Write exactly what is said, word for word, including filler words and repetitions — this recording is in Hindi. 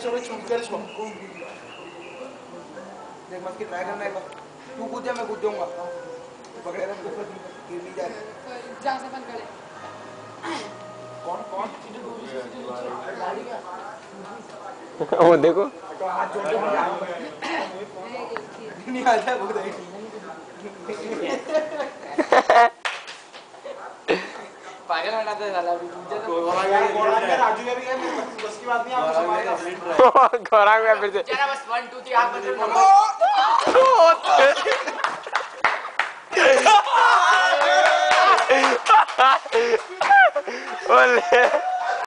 छोड़ छूट कर इसको देख मत की ट्राई करना एक बार तू कूद जा मैं कूद जाऊंगा पकड़ेगा गिर नहीं जाए जहाँ से बंद करे कौन कौन वो देखो तो हाथ जोड़ के नहीं आता है बहुत पागल बनाता है साला अभी राजू का भी है बस की बात नहीं आपको संभालेगा गौरांग में फिर से जरा बस वन टू थ्री हाथ बदल बोले